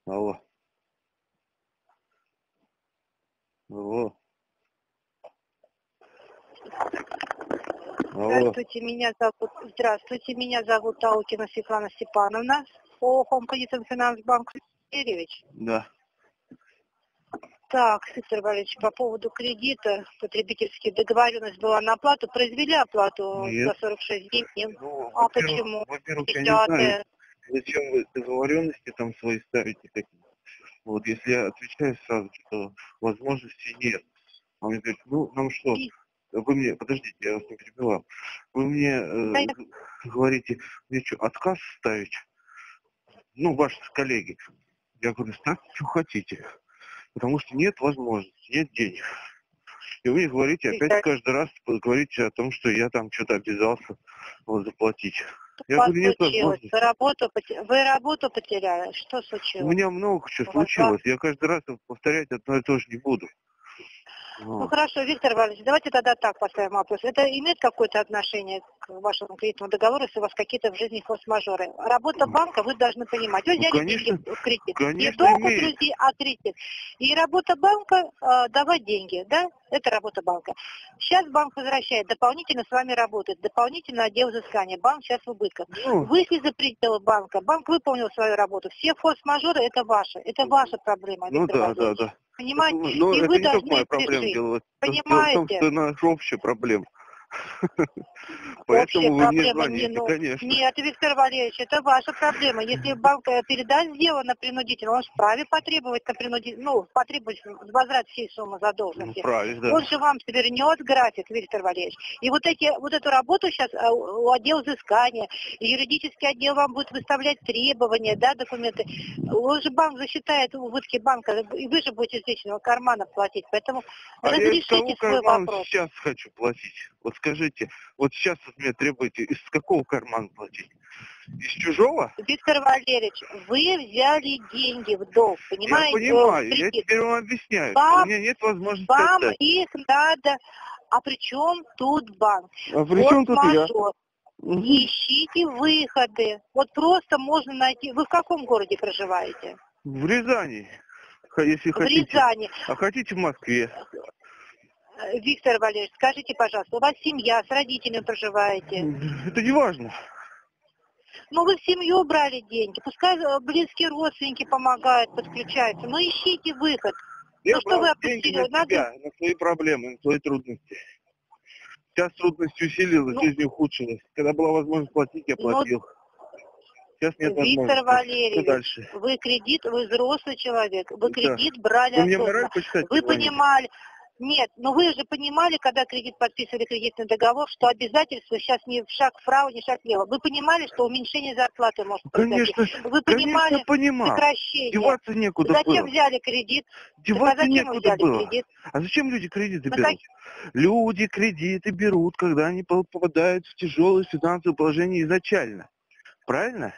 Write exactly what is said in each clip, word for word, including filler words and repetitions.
Алло. Алло. Алло. Здравствуйте, меня зовут, здравствуйте, меня зовут Таукина Светлана Степановна, по Хомкредитам Финансбанк Юрьевич. Да. Так, Виктор Валерьевич, по поводу кредита, потребительская договоренность была на оплату, произвели оплату Нет. за сорок шесть дней? Ну, А во-первых, почему? во-первых, я не десятое. знаю, зачем вы договоренности там свои ставите такие. Вот, если я отвечаю сразу, что возможностей нет. Он мне говорит, ну, нам что, вы мне, подождите, я вас не перебивал, вы мне э, Да. говорите, мне что, отказ ставить? Ну, ваши коллеги. Я говорю, ставьте, что хотите. Потому что нет возможности, нет денег. И вы мне говорите, опять каждый раз говорите о том, что я там что-то обязался вот, заплатить. Я говорю, нет возможности. Вы работу, вы работу потеряли? Что случилось? У меня много чего случилось. Я каждый раз повторять одно и то же не буду. Ну Вот. хорошо, Виктор Валерьевич, давайте тогда так поставим вопрос. Это имеет какое-то отношение к вашему кредитному договору, если у вас какие-то в жизни форс-мажоры? Работа банка, вы должны понимать. Вы взяли Ну, конечно, деньги в кредит. конечно, Не долг у имеет. друзей, а кредит. И работа банка э, давать деньги, да? Это работа банка. Сейчас банк возвращает, дополнительно с вами работает, дополнительно отдел взыскания. Банк сейчас в убытках. Ну, Вышли за пределы банка, банк выполнил свою работу. Все форс-мажоры это ваши, это ваша проблема, ну Виктор да, да, Валерьевич. да. Понимаете? Это, но И это вы не только должны моя это проблема, решить. дело, дело в том, Понимаете? что это наша общая проблема. Общая Поэтому вы мне проблема не, звоните, ну, конечно. нет, Виктор Валерьевич, это ваша проблема. Если банк э, передаст дело на принудительно, он вправе потребовать на принудительно, ну, потребовать возврат всей суммы Ну, задолженности. правильно, да. Он же вам свернет график, Виктор Валерьевич. И вот эти, вот эту работу сейчас э, у отдела взыскания, и юридический отдел вам будет выставлять требования, да, документы. Он же банк засчитает убытки банка, и вы же будете из личного кармана платить. Поэтому А я из разрешите кого свой кармана вопрос. сейчас хочу платить? Вот скажите, вот сейчас от меня требуете, из какого кармана платить? Из чужого? Виктор Валерьевич, вы взяли деньги в долг, понимаете? Я понимаю, Э, в я кредит. теперь вам объясняю, Вам- что у меня нет возможности Вам отдать. их надо... А при чем тут банк? А при чем тут я? Форс-мажор. Мгм. Ищите выходы. Вот просто можно найти... Вы в каком городе проживаете? В Рязани, х- если В хотите. Рязани. А хотите в Москве? Э, Виктор Валерьевич, скажите, пожалуйста, у вас семья, с родителями проживаете? Это не важно. Ну, вы в семью брали деньги, пускай э, близкие родственники помогают, подключаются, но ищите выход. Я Ну, что брал вы деньги опустили? на Надо... себя, на свои проблемы, на свои трудности. Сейчас трудность усилилась, Ну, жизнь ухудшилась. Когда была возможность платить, я ну, платил. Сейчас нет Виктор возможности. Что Валерьевич, дальше? вы кредит, вы взрослый человек, вы Да. кредит брали Вы мне осознанно. мораль почитать Вы позвоните? понимали, нет, но вы же понимали, когда кредит подписывали кредитный договор, что обязательства сейчас не шаг вправо, не шаг влево. Вы понимали, что уменьшение зарплаты может произойти. Конечно, Вы конечно понимали понимал. сокращение. Деваться некуда Зачем было. взяли кредит? Деваться Так, а зачем вы некуда взяли было. кредит? А зачем люди кредиты На берут? как- Люди кредиты берут, когда они по- попадают в тяжелое финансовое положение изначально. Правильно?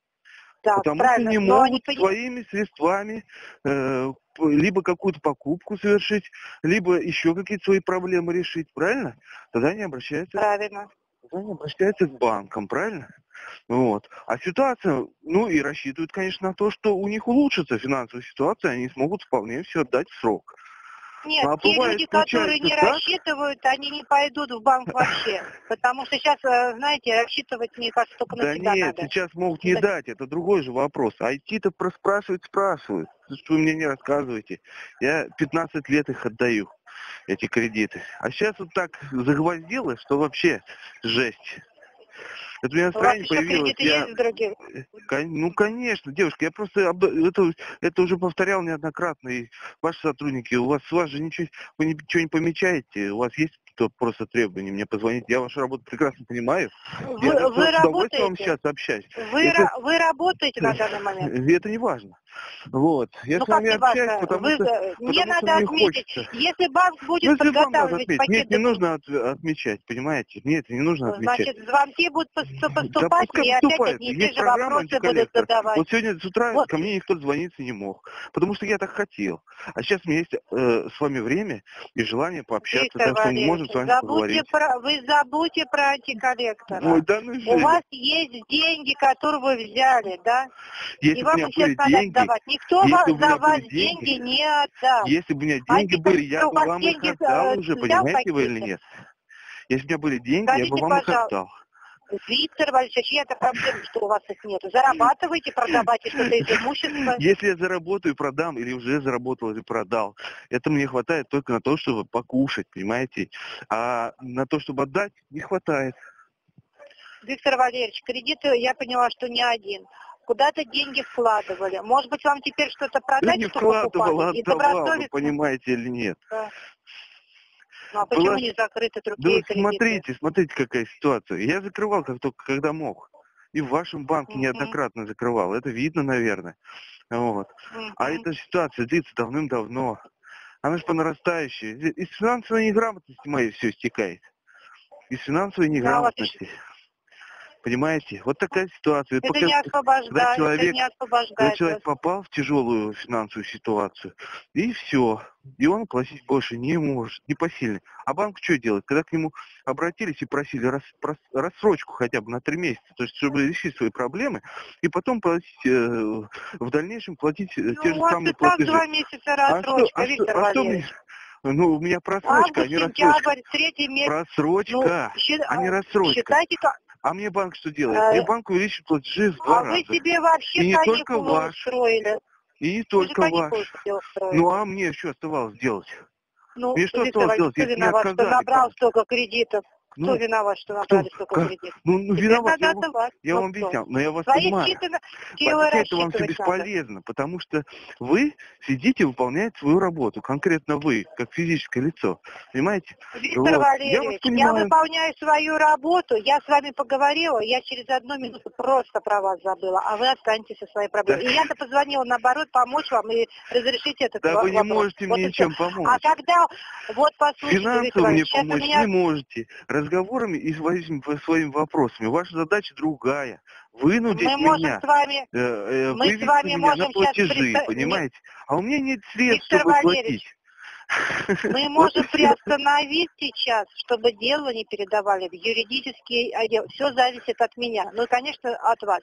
Да, Потому правильно, что не но они могут пони- своими средствами э, п- либо какую-то покупку совершить, либо еще какие-то свои проблемы решить. Правильно? Тогда они обращаются, Правильно. тогда они обращаются к банкам. Правильно? Вот. А ситуация, ну и рассчитывают, конечно, на то, что у них улучшится финансовая ситуация, они смогут вполне все отдать в срок. Нет, Ну, а те бывает, люди, которые получается не так. рассчитывают, они не пойдут в банк вообще. Потому что сейчас, э, знаете, рассчитывать, мне кажется, только на Да себя нет, надо. сейчас могут не Да. дать, это другой же вопрос. А идти-то проспрашивать спрашивают. Что вы мне не рассказываете. Я пятнадцать лет их отдаю, эти кредиты. А сейчас вот так загвоздило, что вообще жесть. Это у меня У вас настроение еще появилось. кредиты Я... есть в других? Кон- Ну, конечно, девушка, я просто об- это, это уже повторял неоднократно. И ваши сотрудники, у вас, у вас же ничего, вы ничего не помечаете, у вас есть то просто требования мне позвонить. Я вашу работу прекрасно понимаю. Вы, Я вы с удовольствием вам работаете? сейчас общаюсь. Вы, Это, ра- вы работаете на данный момент? это не важно. Вот. Я Ну с как вами не общаюсь, важно? потому Вы, что, э, мне потому что надо мне отметить, хочется. если банк Ну, будет если вам надо подготавливать отметить. Нет, пакет не документов, нужно от- отмечать, понимаете? Мне это не нужно отмечать. значит, звонки будут пос- Да поступать, пускай и опять поступает. одни и те Есть же программа вопросы будут антиколлектор. задавать. Вот сегодня с утра Вот. ко мне никто звониться не мог. Потому что я так хотел. А сейчас у меня есть э, с вами время и желание пообщаться. Виктор Так что мы можем Валерьевич, с вами забудьте поговорить. про, вы забудьте про антиколлектора. Ой, да ну У Женя. вас есть деньги, которые вы взяли, да? Если И бы у вам меня их сейчас были надо деньги, отдавать. Никто если вам бы у за меня вас были деньги деньги, не отдаст. если бы у меня А деньги были, я у бы вас вам их деньги отдал э, уже, взял понимаете вы или какие-то? нет? Если бы у меня были деньги, я бы Скажите, вам их пожалуйста, отдал. Виктор Валерьевич, чья-то проблема, что у вас их нет. Зарабатываете, продавайте что-то из имущества. Если я заработаю и продам, или уже заработал и продал, это мне хватает только на то, чтобы покушать, понимаете? А на то, чтобы отдать, не хватает. Виктор Валерьевич, кредиты, я поняла, что не один. Куда-то деньги вкладывали. Может быть, вам теперь что-то Да продать, не что вкладывал, а покупали? И отдавал, вы добросовестно... понимаете или нет? Да. Ну, а почему Была... не закрыты Да другие вот кредиты? смотрите, смотрите, какая ситуация. Я закрывал как только, когда мог. И в вашем банке Угу. неоднократно закрывал. Это видно, наверное. Вот. Угу. А эта ситуация длится давным-давно. Она же по нарастающей. Из финансовой неграмотности моей все стекает. Из финансовой неграмотности. Понимаете? Вот такая ситуация. Это Пока, не освобождает, когда человек, это не освобождает когда человек вас. попал в тяжелую финансовую ситуацию, и все. И он платить больше не может, не посильно. А банк что делает? Когда к нему обратились и просили рас, прос, рассрочку хотя бы на три месяца, то есть чтобы решить свои проблемы, и потом платить, э, в дальнейшем платить Ну, те же у вас самые и так платежи. два месяца А что, рассрочка, а Виктор что, а что мне... Валерьевич. Ну, у меня просрочка, а Август, не рассрочка. сентябрь, третий месяц. Просрочка, Ну, счит, а не рассрочка. считайте, как... А мне банк что делает? Мне Э, банк увеличит платежи в два а раза. вы себе вообще И не только каникулы ваш, устроили. и не Вы же только ваш. каникулы себе устроили. Ну а мне что оставалось делать? Ну, Мне что Виктор оставалось Валерьевич, делать, кто если мне виноват, что отказали набрал банки? столько кредитов? Кто Ну, виноват, что кто? набрали столько Как? кредитов? Ну, ну Теперь виноват, надо я, вам- отдавать. я Ну, вам кто? объяснял, но я вас Свои понимаю. считаны, силы Это вам все рассчитывать надо. бесполезно, потому что вы сидите, выполняете свою работу, конкретно вы, как физическое лицо, понимаете? Виктор Вот. Я вас Валерьевич, я понимаю. выполняю свою работу, я с вами поговорила, я через одну минуту просто про вас забыла, а вы останетесь со своей проблемой. Да. И я-то позвонила, наоборот, помочь вам и разрешить этот Да во- вы не вопрос. можете Вот мне и всё. ничем помочь. А когда, вот послушайте, Виктор Финансово мне Валерьевич, сейчас у помочь меня... не можете. Разговорами и своими, своими вопросами. Ваша задача другая. Вынудить Мы можем меня, с вами, э, э, мы с вывести вами меня на можем сейчас... платежи, Предста... понимаете? А у меня нет средств, Виктор чтобы Валерьевич, платить. мы Вот и можем всё. приостановить сейчас, чтобы дело не передавали в юридический отдел. Все зависит от меня. Ну и, конечно, от вас.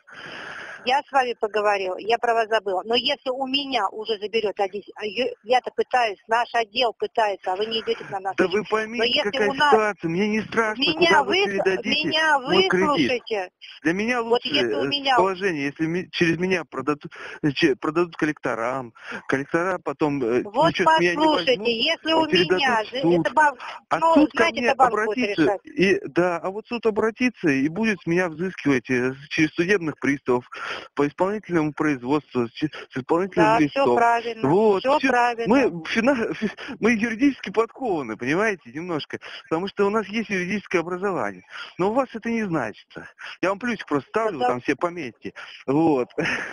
Я с вами поговорила, я про вас забыла. Но если у меня уже заберет один, я-то пытаюсь, наш отдел пытается, а вы не идете к нам на Да встречу. вы поймите, если какая у нас... ситуация. Мне не страшно, Меня, куда вы вы... передадите меня мой кредит. выслушайте. Для меня Вот лучше если у э, меня... положение, если ми- через меня продадут, э, че- продадут коллекторам, коллектора потом э, Вот ничего с меня не послушайте, возьмут, если э, у передадут меня... в суд. Это банк, А ну, суд ко знаете, мне это банк будет обратится, решать. и да, а вот суд обратится и будет с меня взыскивать э, через судебных приставов по исполнительному производству, с, с исполнительным Да, все листом. правильно, Вот, все всё. правильно. Мы, фина- фи- мы юридически подкованы, понимаете, немножко, потому что у нас есть юридическое образование. Но у вас это не значится. Я вам плюсик просто ставлю, Это... там все пометьте. Вот.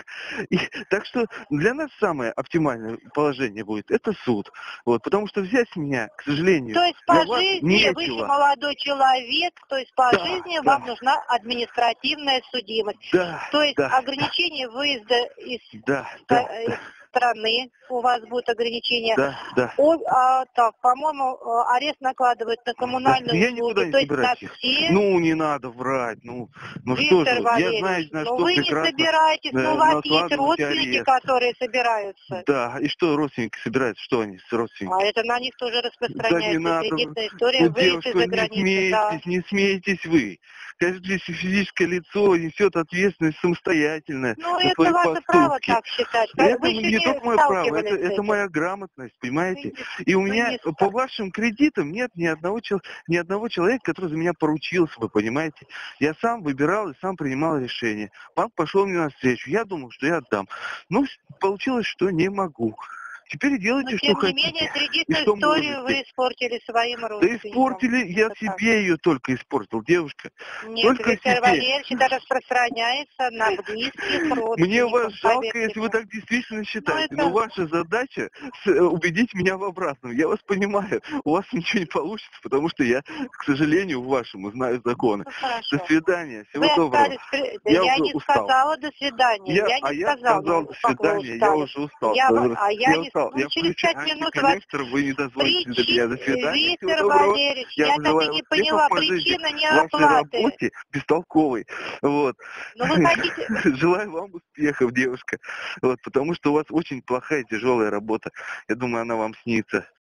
И, так что для нас самое оптимальное положение будет это суд. Вот, потому что взять меня, к сожалению, То есть для по вас жизни вы еще нечего. молодой человек, то есть по Да, жизни да. вам нужна административная судимость. Да, То есть да, ограничение выезда из, да, ста- да, из да, страны, у вас будет ограничение. да, да. О, а, так, по-моему, э, арест накладывают на Да, коммунальные я услуги, никуда не то есть на собираюсь ехать. все. Ну, не надо врать, ну, ну что же Виктор вы, я знаю, Валерьевич, на ну что вы не прекрасно собираетесь, э, но у вас есть накладываете родственники, арест. которые собираются. Да, и что родственники собираются, что они с А родственниками? это на них тоже Да не распространяется надо, кредитная история, ну, выезд девушка, из-за не границы, да. смейтесь, не смейтесь вы. Каждое физическое лицо несет ответственность самостоятельно Ну, за это свои ваше право поступки. так считать. Это Вы еще не не только мое право, это, сталкивались с это этим. моя грамотность, Вы понимаете? не, И у вы меня не по ста- вашим кредитам нет ни одного, чел- ни одного человека, который за меня поручился, вы понимаете? Я сам выбирал и сам принимал решение. Банк пошел мне навстречу. Я думал, что я отдам. Но получилось, что не могу. Теперь Но, делайте, что тем не менее, хотите. И кредитную что историю можете. вы испортили своим Да родственникам. испортили, я Это так. себе ее только испортил, девушка. Нет, Только Виктор себе. Валерьевич, это распространяется на близких родственников. Мне вас жалко, поверьте если вы мне. так действительно Ну, считаете, это... но ваша задача с- э, убедить меня в обратном. Я вас понимаю, у вас ничего не получится, потому что я, к сожалению, вашему знаю законы. Ну, хорошо. До свидания, всего Вы доброго. остались... при- Да Я я уже не устал. сказала до свидания. Я, Я а не я сказала, сказал ну, до как вы свидания, я устали. уже устал. Я, в- а я Я не написал. Ну, Я через включу пять минут вас антиколлектор, вы не дозволите до меня. До Причи- свидания. Всего Виктор доброго. Валерьевич, Я я вам так и желаю не успехов поняла, по жизни, причина в вашей неоплаты. работе бестолковой. Вот. Но вы хотите... Желаю вам успехов, девушка. Вот, потому что у вас очень плохая, тяжелая работа. Я думаю, она вам снится.